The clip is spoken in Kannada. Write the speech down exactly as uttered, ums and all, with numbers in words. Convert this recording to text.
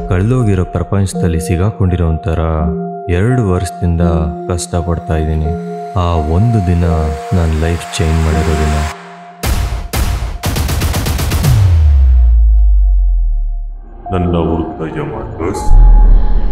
ಕಳೆದೋಗಿರೋ ಪ್ರಪಂಚದಲ್ಲಿ ಸಿಗಾಕೊಂಡಿರೋ ಒಂಥರ ಎರಡು ವರ್ಷದಿಂದ ಕಷ್ಟಪಡ್ತಾ ಇದ್ದೀನಿ. ಆ ಒಂದು ದಿನ ನನ್ನ ಲೈಫ್ ಚೇಂಜ್ ಮಾಡಿರೋ ದಿನ. ನನ್ನ ಹೃದಯ ಮಾರ್ಕಸ್